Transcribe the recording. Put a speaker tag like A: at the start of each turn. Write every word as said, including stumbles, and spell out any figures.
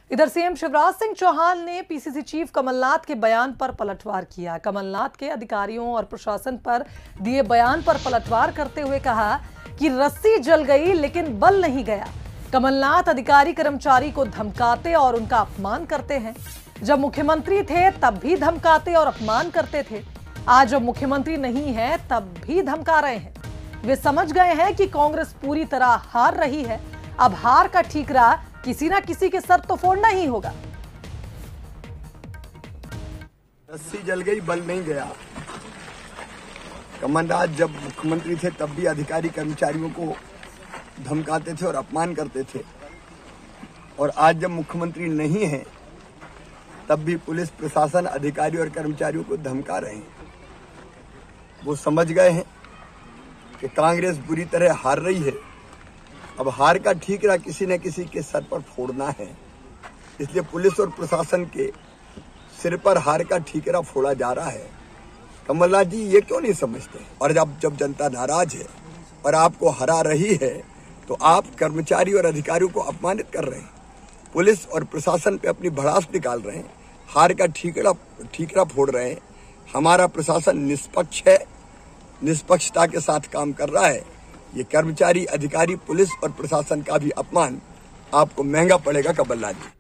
A: इधर सीएम शिवराज सिंह चौहान ने PCC chief Kamal Nath के बयान पर पलटवार किया। कमलनाथ के अधिकारियों और प्रशासन पर दिए बयान पर पलटवार करते हुए कहा कि रस्सी जल गई लेकिन बल नहीं गया। कमलनाथ अधिकारी कर्मचारी को धमकाते और उनका अपमान करते हैं। जब मुख्यमंत्री थे तब भी धमकाते और अपमान करते थे। आज जब मुख्यमंत्री नहीं है तब भी धमका रहे हैं। वे समझ गए हैं कि कांग्रेस पूरी तरह हार रही है। अब हार का ठीकरा किसी ना किसी के सर तो फोड़ना ही होगा।
B: रस्सी जल गई, बल नहीं गया। कमलनाथ जब मुख्यमंत्री थे तब भी अधिकारी कर्मचारियों को धमकाते थे और अपमान करते थे, और आज जब मुख्यमंत्री नहीं है तब भी पुलिस प्रशासन अधिकारी और कर्मचारियों को धमका रहे हैं। वो समझ गए हैं कि कांग्रेस बुरी तरह हार रही है। अब हार का ठीकरा किसी न किसी के सर पर फोड़ना है, इसलिए पुलिस और प्रशासन के सिर पर हार का ठीकरा फोड़ा जा रहा है। कमलनाथ जी ये क्यों नहीं समझते? और जब जब जनता नाराज है और आपको हरा रही है तो आप कर्मचारी और अधिकारियों को अपमानित कर रहे हैं, पुलिस और प्रशासन पे अपनी भड़ास निकाल रहे हैं, हार का ठीकरा ठीकरा फोड़ रहे हैं। हमारा प्रशासन निष्पक्ष है, निष्पक्षता के साथ काम कर रहा है। ये कर्मचारी, अधिकारी, पुलिस और प्रशासन का भी अपमान आपको महंगा पड़ेगा कमलनाथ जी।